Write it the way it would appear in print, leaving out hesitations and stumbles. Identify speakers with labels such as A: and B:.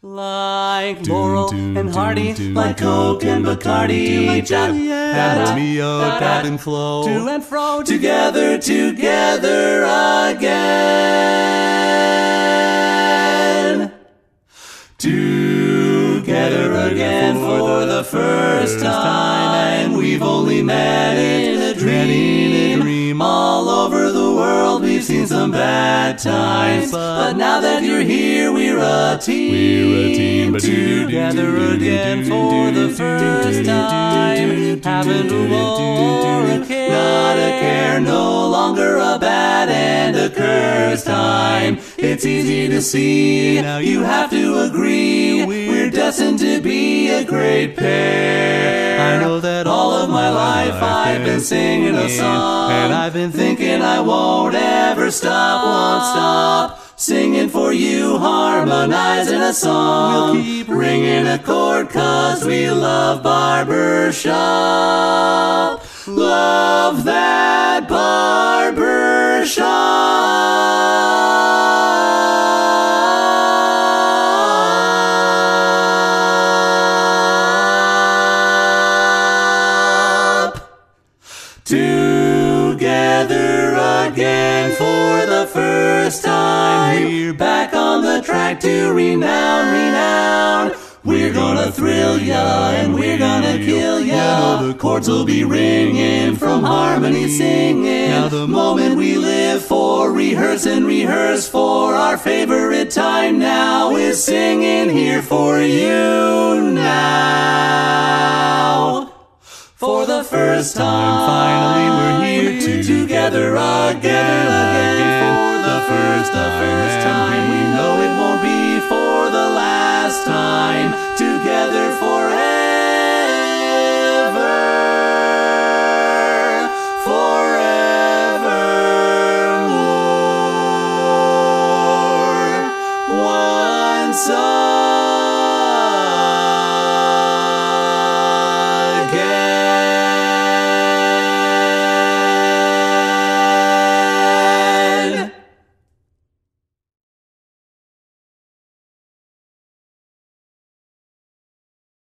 A: Like Laurel and Hardy, like Coke and Bacardi, like Jelly and Mio, Dab and Flow, to and fro, together, together again. Together again for the first time. We've only met in a dream. All over the world we've seen some bad times, but now that you're here we're a team. Together again for the first time. Haven't a war, a care, not a care, no longer a bad and a cursed time. It's easy to see, now you have to agree, we're destined to be a great pair. I know that all of my life I've been singing a song, and I've been thinking I won't ever stop, won't stop. Singing for you, harmonizing a song. We'll keep ringing a chord 'cause we love barbershop. Love that barbershop. Together again for the first time. We're back on the track to renown. We're gonna thrill ya and we're gonna kill ya. The chords will be ringing from harmony singing. Now the moment we live for, rehearse and rehearse for. Our favorite time now is singing here for you now. For the first time, finally we're here together again. For the first time.